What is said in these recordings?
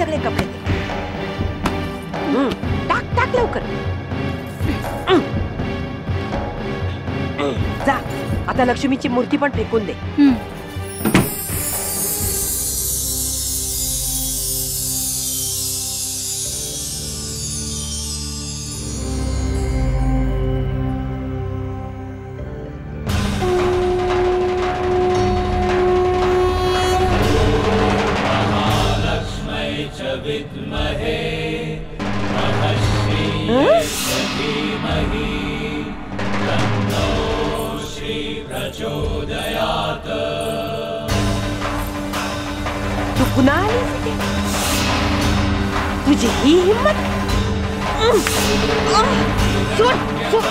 सगळे कपडे दे. टाक टाक लवकर. जा आता लक्ष्मीची मूर्ती पण फेकून दे. तू पुन्हा आलीस इथे? तुझी ही हिम्मत? सोड सोड.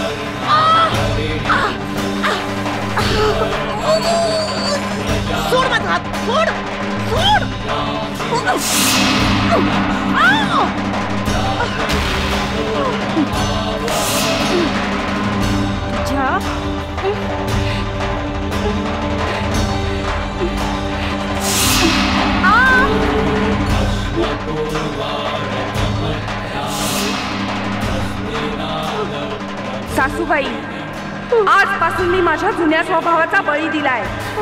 सोड माझा हात. सोड सोड. तुझ्या सासूबाई, आजपासून मी माझ्या जुन्या स्वभावाचा बळी दिलाय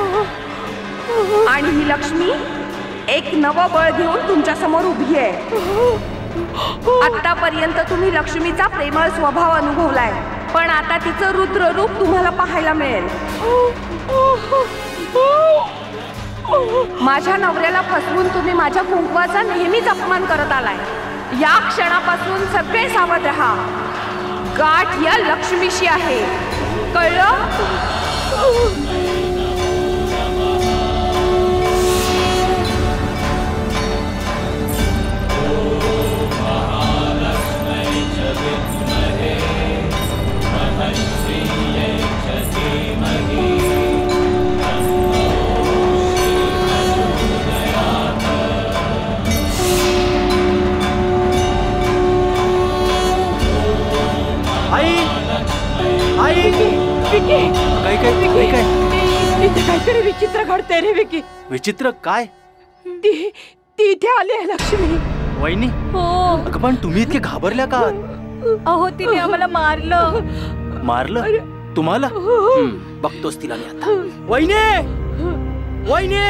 आणि ही लक्ष्मी एक नवं बळ घेऊन तुमच्या समोर उभी आहे. आतापर्यंत तुम्ही लक्ष्मीचा प्रेमळ स्वभाव अनुभवलाय, पण आता तिचं रुद्र रूप तुम्हाला पाहायला मिळेल. माझ्या नवऱ्याला फसवून तुम्ही माझ्या कुंकवाचा नेहमीच अपमान करत आलाय. या क्षणापासून सगळे सावध राहा. गाठ या लक्ष्मीशी आहे, कळलं? इथे काहीतरी विचित्र घडते रे विकी. विचित्र काय? ती इथे आली आहे लक्ष्मी. वहिनी? हो. अगं पण तुम्ही इतके घाबरल्या का? अहो तिने आम्हाला मारलं. मारलं? तुम्हाला? बघतोस तिला मी आता. वहिनी! वहिनी!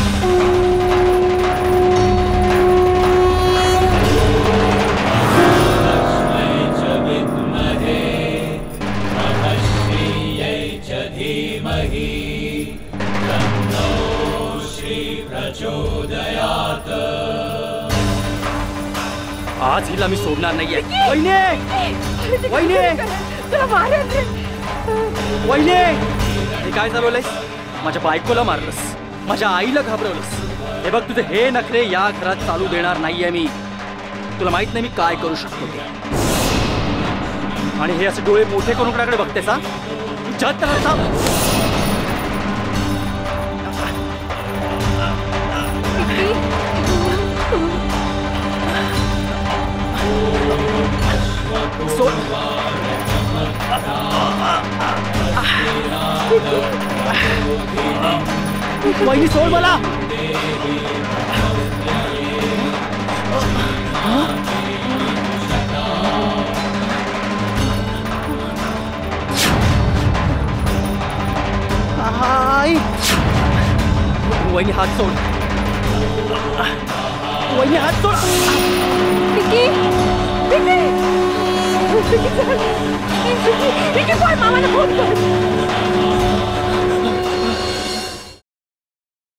आज हिला मी सोडणार नाहीये. वहिनी! वहिनी! वहिनी! हे काय चालवलंयस? माझ्या बायकोला मारलंस, माझ्या आईला घाबरवलंस. हे बघ, तुझे हे नखरे या घरात चालू देणार नाहीये मी. तुला माहित नाही मी काय करू शकतो ते. आणि हे असे डोळे मोठे करून कोणाकडे बघतेस? हा जत वहिनी सोड मला. वहिनी हात सोड. वहिनी हात सोड. विकी, विकी, विकी, विकी, मामाला फोन कर.